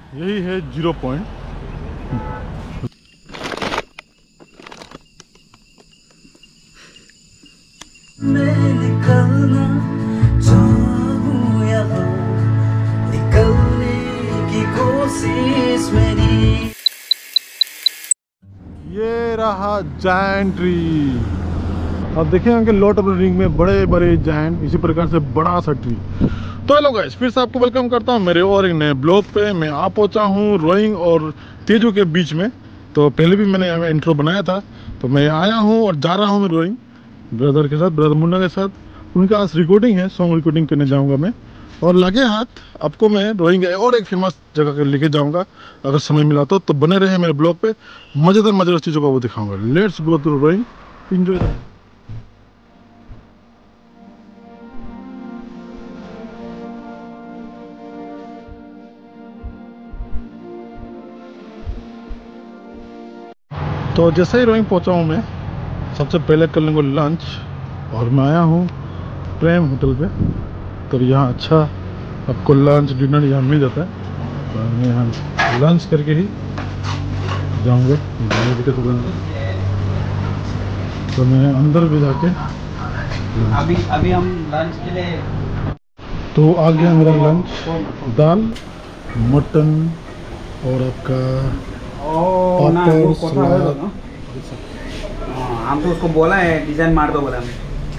यही है 0 पॉइंट। मैं निकलना चाहूं यहाँ, निकलने की कोशिश मेरी। ये रहा जायंट ट्री। आप देखें कि लॉर्ड ऑफ द रिंग में बड़े बड़े जायंट, इसी प्रकार से बड़ा सा ट्री। तो हेलो गाइस, फिर से आपको वेलकम करता हूँ मेरे और एक नए ब्लॉग पे। मैं आ पहुँचा हूँ रोइंग और तेजू के बीच में। तो पहले भी मैंने यहाँ इंट्रो बनाया था। तो मैं आया हूँ और जा रहा हूँ मैं रोइंग ब्रदर के साथ, ब्रदर मुन्ना के साथ। उनका आज रिकॉर्डिंग है, सॉन्ग रिकॉर्डिंग करने जाऊँगा मैं। और लगे हाथ आपको मैं रोइंग और एक फेमस जगह के लेके जाऊँगा अगर समय मिला तो बने रहे मेरे ब्लॉग पे। मज़ेदार चीज़ों का वो दिखाऊँगा। Let's go to Roing, enjoy. तो जैसे ही रोइंग पहुंचा हूं मैं, सबसे पहले कर लूँगा लंच। और मैं आया हूं प्रेम होटल पे। तो यहाँ अच्छा आपको लंच डिनर यहाँ मिल जाता है। तो मैं यहाँ लंच करके ही जाऊँगा। तो मैं अंदर भी जाके अभी हम लंच के लिए। तो आ गया मेरा लंच, दाल मटन और आपका पापड़ सलाद। हम तो उसको बोला है डिजाइन मार दो बोला हमें।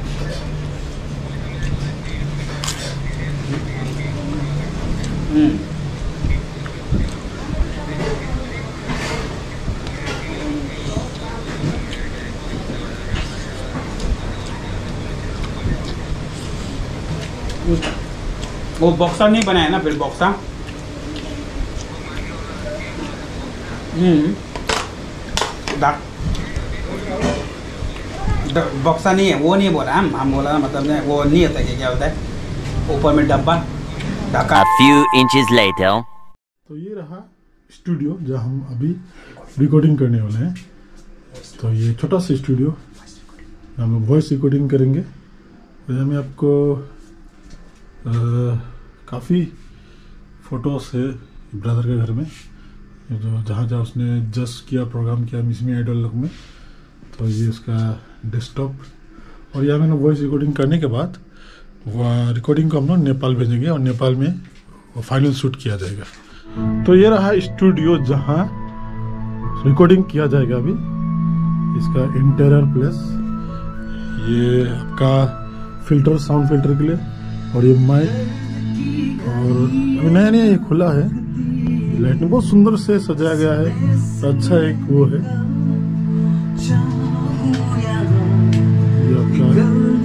वो बॉक्सर नहीं बनाया ना, फिर बॉक्सा। बॉक्सा नहीं है, वो नहीं बोला हम बोला मतलब वो नहीं होता कि क्या होता है ऊपर में डब्बा ढका। A few inches later. तो ये रहा स्टूडियो जहाँ हम अभी रिकॉर्डिंग करने वाले हैं। तो ये छोटा सा स्टूडियो, हम वॉइस रिकॉर्डिंग करेंगे। वजह में आपको काफ़ी फ़ोटोस है ब्रदर के घर में, जो जहाँ जहाँ उसने जस्ट किया, प्रोग्राम किया मिस मी आइडल लोग में। तो ये उसका डेस्कटॉप। और यहाँ मैंने वॉइस रिकॉर्डिंग करने के बाद वह रिकॉर्डिंग को हम लोग नेपाल भेजेंगे और नेपाल में वो फाइनल शूट किया जाएगा। तो ये रहा स्टूडियो जहाँ रिकॉर्डिंग किया जाएगा अभी। इसका इंटीरियर प्लेस, ये आपका फिल्टर, साउंड फिल्टर के लिए, और ये माइक। और अभी नया नया ये खुला है, लाइट में बहुत सुंदर से सजाया गया है। अच्छा एक वो है ये आपका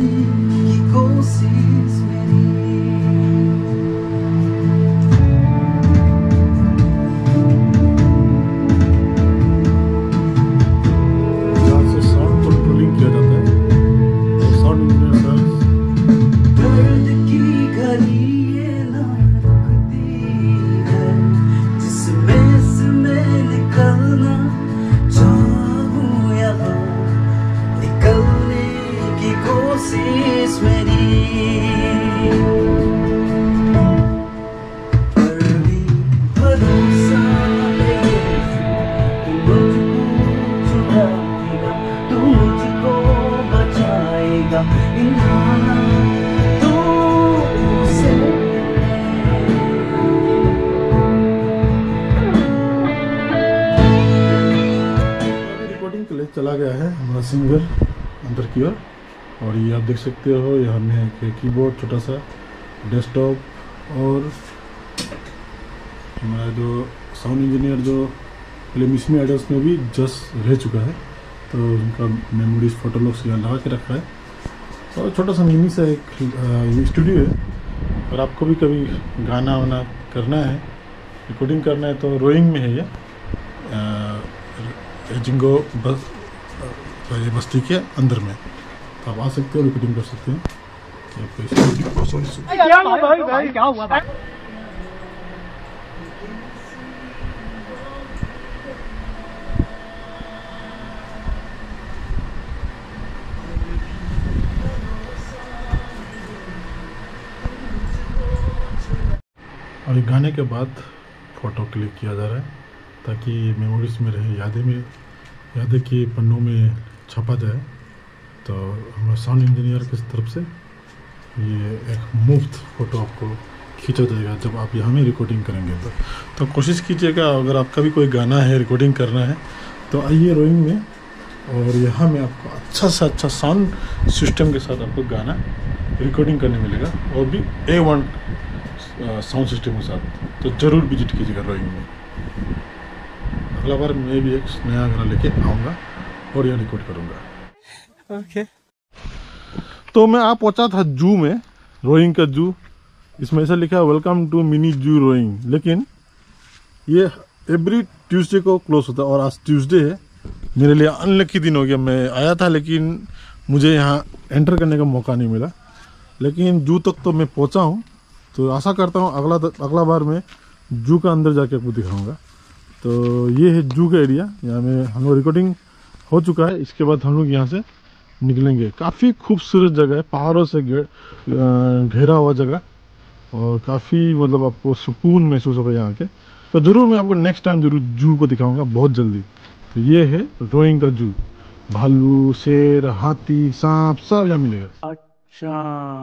चला गया है हमारा सिंगर अंदर की ओर। और ये आप देख सकते हो, यहाँ में कीबोर्ड, छोटा सा डेस्कटॉप। और हमारा जो साउंड इंजीनियर जो पहले मिस मी आइडल्स में भी जस्ट रह चुका है, तो उनका मेमोरीज फोटो लॉग्स यहाँ लगा के रखा है। और छोटा सा मिनी सा एक स्टूडियो है। और आपको भी कभी गाना वाना करना है, रिकॉर्डिंग करना है, तो रोइंग में है ये जिंगो बस ये बस्ती के अंदर में। तो आप आ सकते हो, रिकॉर्डिंग कर सकते हैं। क्या हुआ भाई? और ये गाने के बाद फ़ोटो क्लिक किया जा रहा है ताकि मेमोरीज में रहे, यादें के पन्नों में छपा जाए। तो हमारा साउंड इंजीनियर की तरफ से ये एक मुफ्त फ़ोटो आपको खींचा जाएगा जब आप यहाँ में रिकॉर्डिंग करेंगे। तो कोशिश कीजिएगा, अगर आपका भी कोई गाना है रिकॉर्डिंग करना है तो आइए रोइंग में, और यहाँ में आपको अच्छा से अच्छा साउंड सिस्टम के साथ आपको गाना रिकॉर्डिंग करने मिलेगा, और भी A1 साउंड सिस्टम के साथ। तो ज़रूर विजिट कीजिएगा रोइंग में। अगला बार मैं भी एक नया गाना लेके आऊँगा और यहाँ रिकॉर्ड करूँगा। ओके। तो मैं आप पहुँचा था जू में, रोइंग का जू। इसमें ऐसा लिखा है welcome to mini zoo Roing, लेकिन ये एवरी ट्यूसडे को क्लोज होता है और आज ट्यूसडे है। मेरे लिए अनलकी दिन हो गया। मैं आया था लेकिन मुझे यहाँ एंटर करने का मौका नहीं मिला, लेकिन जू तक तो मैं पहुँचा हूँ। तो आशा करता हूँ अगला बार मैं जू का अंदर जाके आपको दिखाऊंगा। तो ये है जू का एरिया, यहाँ में हम लोग रिकॉर्डिंग हो चुका है। इसके बाद हम लोग यहाँ से निकलेंगे। काफ़ी खूबसूरत जगह है, पहाड़ों से घेरा हुआ जगह, और काफ़ी मतलब आपको सुकून महसूस होगा यहाँ के। तो ज़रूर मैं आपको नेक्स्ट टाइम ज़रूर जू को दिखाऊंगा बहुत जल्दी। तो ये है रोइंग का जू। भालू, शेर, हाथी, सांप सब यहाँ मिलेगा। अच्छा,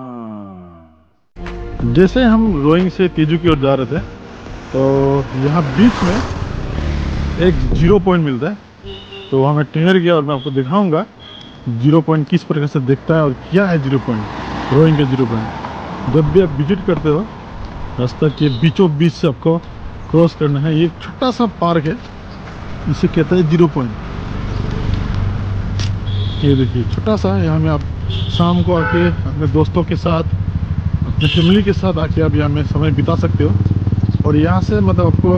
जैसे हम रोइंग से तेजू की ओर जा रहे थे तो यहाँ बीच में एक 0 पॉइंट मिलता है। तो वहाँ मैं ठहर गया और मैं आपको दिखाऊंगा 0 पॉइंट किस प्रकार से दिखता है और क्या है 0 पॉइंट, रोइंग का 0 पॉइंट। जब भी आप विजिट करते हो रास्ता के बीचों बीच से आपको क्रॉस करना है। ये छोटा सा पार्क है, इसे कहता है 0 पॉइंट। ये देखिए छोटा सा, यहाँ में आप शाम को आके अपने दोस्तों के साथ, अपने फैमिली के साथ आके आप यहाँ में समय बिता सकते हो। और यहाँ से मतलब आपको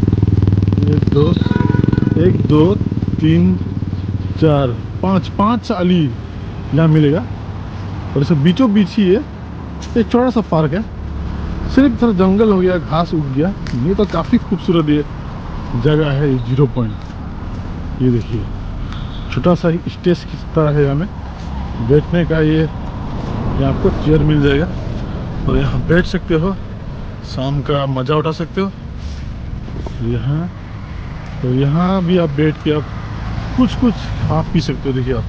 1 2 3 4 5 अली यहाँ मिलेगा, और इसे बीचों बीच ही है। एक छोटा सा पार्क है, सिर्फ थोड़ा जंगल हो गया, घास उग गया। ये तो काफ़ी खूबसूरत ये जगह है, ये 0 पॉइंट। ये देखिए छोटा सा स्टेज की तरह है, यहाँ में बैठने का ये आपको चेयर मिल जाएगा और यहाँ बैठ सकते हो, शाम का मज़ा उठा सकते हो यहाँ। तो यहाँ भी आप बैठ के आप कुछ खा पी सकते हो। देखिए आप,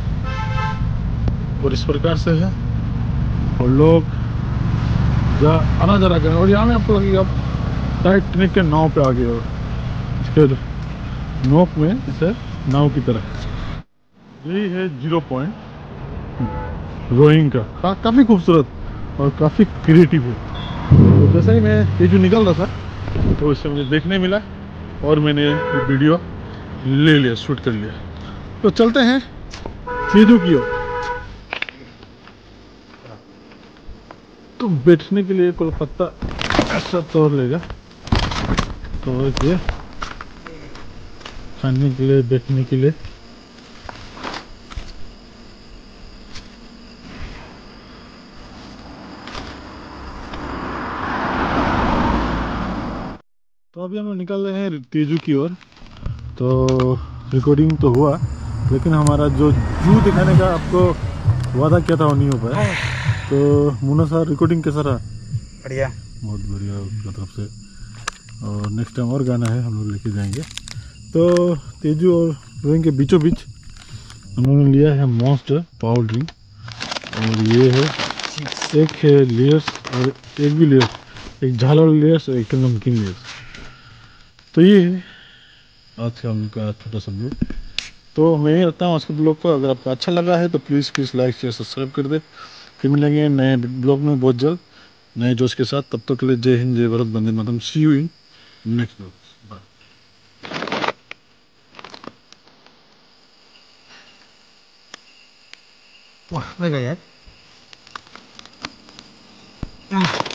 और इस प्रकार से है, और लोग आना जा रहा करें। और यहाँ में आपको लगेगा आप टाइटैनिक के नाव पे आ गए हो, इसके नोक में जैसे नाव की तरह। यही है 0 पॉइंट रोइंग का, काफ़ी खूबसूरत और काफ़ी क्रिएटिव है। तो जैसे ही मैं तेजू निकल रहा था तो इससे मुझे देखने मिला और मैंने ये वीडियो ले लिया, शूट कर लिया। तो चलते हैं तेजू की ओर। तो बैठने के लिए कोलकाता ऐसा तौर लेगा, तो ये खाने के लिए, बैठने के लिए। तो अभी हम लोग निकल रहे हैं तेजू की ओर। तो रिकॉर्डिंग तो हुआ, लेकिन हमारा जो जू दिखाने का आपको वादा किया था वो नहीं हो पाया। तो मुन्ना सर रिकॉर्डिंग कैसा रहा? बढ़िया, बहुत बढ़िया उनकी तरफ से। और नेक्स्ट टाइम और गाना है, हम लोग लेके जाएंगे। तो तेजू और रोइंग के बीचों बीच हम लोगों ने लिया है मॉन्स्टर पावर ड्रिंक, और ये है एक है लेयर्स और एक भी लेयर्स, एक झालर लेयर्स और एक नमकीन लेयर्स। तो ये है आज का उनका छोटा सा ब्लॉग। तो मैं ही रहता हूँ आज के ब्लॉग को। अगर आपको अच्छा लगा है तो प्लीज़ लाइक शेयर सब्सक्राइब कर दे। फिर मिलेंगे नए ब्लॉग में बहुत जल्द, नए जोश के साथ। तब तक के लिए जय हिंद, जय भारत, वंदे मातरम। See you in next blog. वाह यार।